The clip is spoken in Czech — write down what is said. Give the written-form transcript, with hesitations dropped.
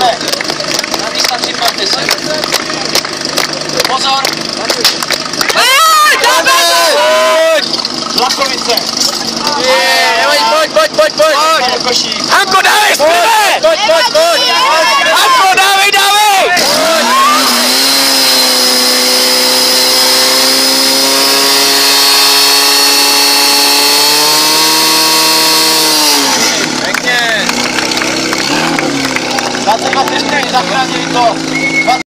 Takhle. Na místa připravte se. Pozor. Vlachovice. Pojď. Hanko, dávej, zpěle! Pojď! Hanko, dávej! Pěkně. 22 vteřiny, zachránili to.